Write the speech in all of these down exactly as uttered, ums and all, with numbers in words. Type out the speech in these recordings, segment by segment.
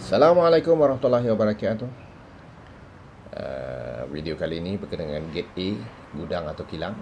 Assalamualaikum warahmatullahi wabarakatuh. Uh, video kali ini berkenaan dengan gate A, gudang atau kilang.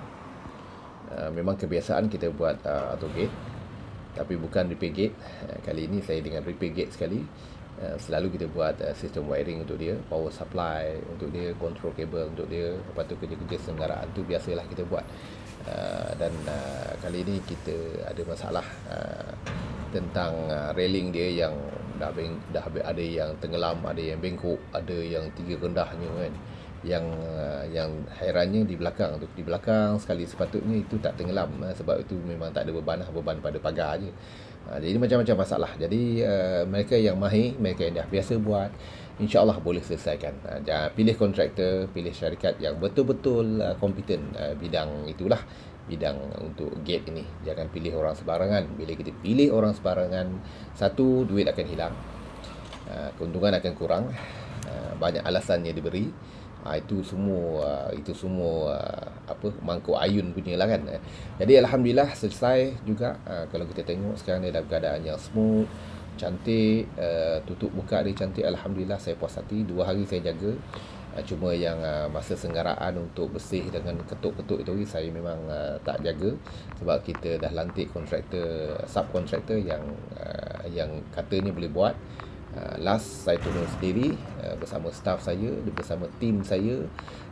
Uh, memang kebiasaan kita buat uh, auto gate, tapi bukan repair gate. Uh, kali ini saya dengan repair gate sekali. Uh, selalu kita buat uh, sistem wiring untuk dia, power supply untuk dia, control cable untuk dia. Lepas tu kerja-kerja senggaraan tu biasalah kita buat. Uh, dan uh, kali ini kita ada masalah uh, tentang uh, railing dia yang dah beng, dah ada yang tenggelam, ada yang bengkok, ada yang tiga rendahnya kan. Yang uh, yang hairannya di belakang tu, di belakang sekali sepatutnya itu tak tenggelam, uh, sebab itu memang tak ada beban, beban pada pagar aje. Uh, jadi macam-macam masalah. Jadi uh, mereka yang mahir, mereka yang dah biasa buat, insya-Allah boleh selesaikan. Uh, jangan pilih kontraktor, pilih syarikat yang betul-betul uh, kompeten uh, bidang itulah, bidang untuk gate ini. Jangan pilih orang sebarangan. Bila kita pilih orang sebarangan, satu, duit akan hilang, uh, keuntungan akan kurang, uh, banyak alasannya diberi. Uh, itu semua uh, itu semua uh, apa mangkuk ayun punya lah kan. Jadi alhamdulillah selesai juga. Uh, kalau kita tengok sekarang dia dalam keadaan yang smooth, cantik, uh, tutup buka dia cantik. Alhamdulillah, saya puas hati. Dua hari saya jaga. Uh, cuma yang uh, masa senggaraan untuk bersih dengan ketuk-ketuk itu saya memang uh, tak jaga, sebab kita dah lantik kontraktor, subkontraktor yang uh, yang katanya boleh buat. Uh, last saya turun sendiri uh, bersama staff saya, bersama tim saya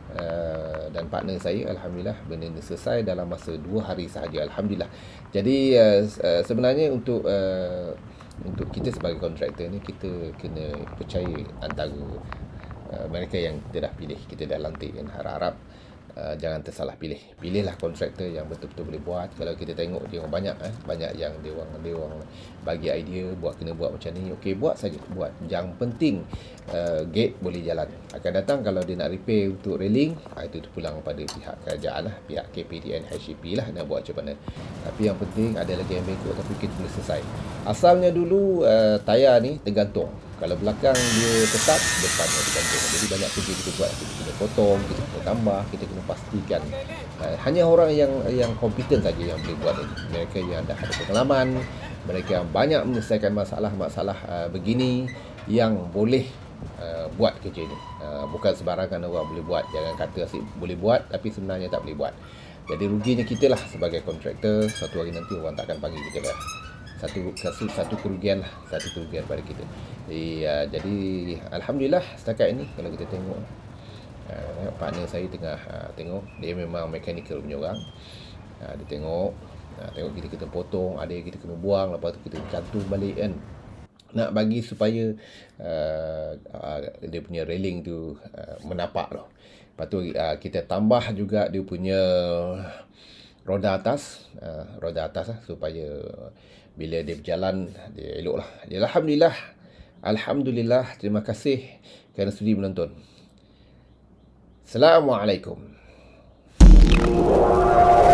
uh, dan partner saya. Alhamdulillah benda ini selesai dalam masa dua hari sahaja. Alhamdulillah. Jadi uh, uh, sebenarnya untuk uh, untuk kita sebagai kontraktor ni, kita kena percaya antara uh, mereka yang kita dah pilih, kita dah lantik kan. Harap-harap Uh, jangan tersalah pilih. Pilihlah kontraktor yang betul-betul boleh buat. Kalau kita tengok dia orang banyak eh, banyak yang dia orang dia orang bagi idea buat, kena buat macam ni. Okey, buat saja, buat. Yang penting uh, gate boleh jalan. Akan datang kalau dia nak repair untuk railing, ah, itu terpulang pada pihak kerajaan lah, pihak K P D N H C P lah nak buat macam mana. Tapi yang penting ada lagi yang bengkok, tapi kita boleh selesai. Asalnya dulu uh, tayar ni tergantung. Kalau belakang dia tetap, depannya tergantung. Jadi banyak kerja kita buat. Kita kena potong, kita kena tambah, kita kena pastikan. Uh, hanya orang yang yang kompeten saja yang boleh buat ini. Mereka yang dah ada pengalaman, mereka yang banyak menyelesaikan masalah-masalah uh, begini, yang boleh uh, buat kerja ini. Uh, bukan sebarangan orang boleh buat. Jangan kata asyik boleh buat, tapi sebenarnya tak boleh buat. Jadi ruginya kita lah sebagai kontraktor. Satu hari nanti orang takkan panggil kita lah. Satu, satu, satu kerugian lah, satu kerugian pada kita. Jadi, uh, jadi alhamdulillah setakat ini kalau kita tengok, uh, partner saya tengah uh, tengok, dia memang mechanical punya orang. Uh, dia tengok, uh, tengok kita kena potong, ada yang kita kena buang, lepas tu kita cantum balik kan. Nak bagi supaya uh, uh, dia punya railing tu uh, menapak lah. Lepas tu uh, kita tambah juga dia punya roda atas, uh, roda atas lah, supaya bila dia berjalan dia elok lah. Alhamdulillah, Alhamdulillah. Terima kasih kerana sudi menonton. Assalamualaikum.